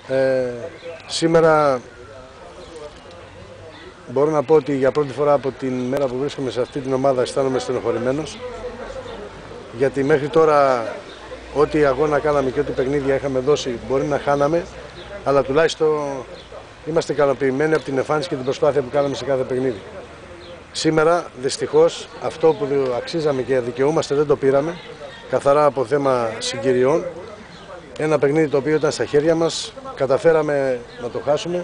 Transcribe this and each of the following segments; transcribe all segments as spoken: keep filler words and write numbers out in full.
Ε, σήμερα μπορώ να πω ότι για πρώτη φορά από την μέρα που βρίσκομαι σε αυτή την ομάδα αισθάνομαι στενοχωρημένος, γιατί μέχρι τώρα ό,τι αγώνα κάναμε και ό,τι παιχνίδια είχαμε δώσει μπορεί να χάναμε, αλλά τουλάχιστον είμαστε ικανοποιημένοι από την εμφάνιση και την προσπάθεια που κάναμε σε κάθε παιχνίδι. Σήμερα δυστυχώς αυτό που αξίζαμε και δικαιούμαστε δεν το πήραμε, καθαρά από θέμα συγκυριών. Ένα παιχνίδι το οποίο ήταν στα χέρια μας, καταφέραμε να το χάσουμε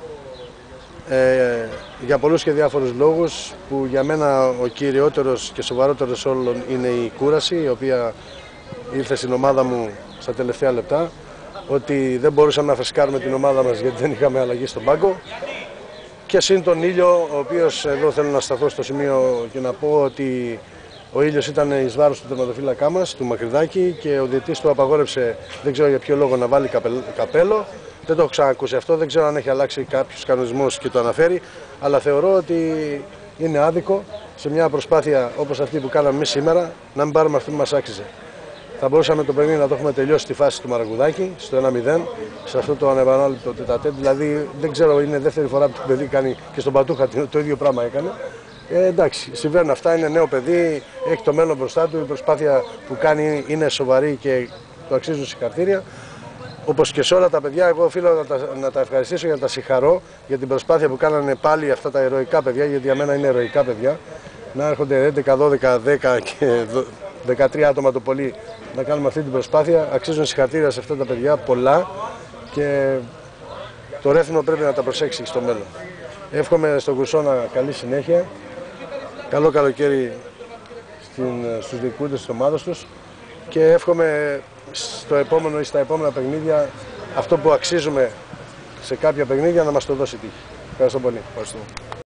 ε, για πολλούς και διάφορους λόγους, που για μένα ο κυριότερος και σοβαρότερος όλων είναι η κούραση, η οποία ήρθε στην ομάδα μου στα τελευταία λεπτά, ότι δεν μπορούσαμε να φρεσκάρουμε την ομάδα μας γιατί δεν είχαμε αλλαγή στον πάγκο, και συν τον ήλιο, ο οποίος εδώ θέλω να σταθώ στο σημείο και να πω ότι ο ήλιος ήταν εις βάρος του τερματοφύλακά μας, του Μακρυδάκη, και ο διαιτητής του απαγόρευσε, δεν ξέρω για ποιο λόγο, να βάλει καπέλο. Δεν το έχω ξανακούσει αυτό, δεν ξέρω αν έχει αλλάξει κάποιους κανονισμούς και το αναφέρει, αλλά θεωρώ ότι είναι άδικο σε μια προσπάθεια όπως αυτή που κάναμε εμείς σήμερα να μην πάρουμε αυτή που μας άξιζε. Θα μπορούσαμε το παιχνίδι να το έχουμε τελειώσει στη φάση του Μαρακουδάκη, στο ένα μηδέν, σε αυτό το ανεπανάληπτο τετατέτ. Δηλαδή δεν ξέρω, είναι δεύτερη φορά που το παιδί κάνει, και στον Πατούχα το ίδιο πράγμα έκανε. Ε, εντάξει, συμβαίνουν αυτά, είναι νέο παιδί, έχει το μέλλον μπροστά του, η προσπάθεια που κάνει είναι σοβαρή και το αξίζουν συγχαρητήρια. Όπως και σε όλα τα παιδιά, εγώ οφείλω να τα, να τα ευχαριστήσω για να τα συγχαρώ για την προσπάθεια που κάνανε πάλι αυτά τα ηρωικά παιδιά, γιατί για μένα είναι ηρωικά παιδιά. Να έρχονται έντεκα, δώδεκα, δέκα και δεκατρία άτομα το πολύ να κάνουμε αυτή την προσπάθεια. Αξίζουν συγχαρητήρια σε αυτά τα παιδιά πολλά, και το Ρέθυμνο πρέπει να τα προσέξει στο μέλλον. Εύχομαι στον Κουρσόνα καλή συνέχεια, καλό καλοκαίρι στους διοικούντες της ομάδας τους, και εύχομαι στο επόμενο ή στα επόμενα παιχνίδια αυτό που αξίζουμε σε κάποια παιχνίδια να μας το δώσει τύχη. Ευχαριστώ πολύ. Ευχαριστώ.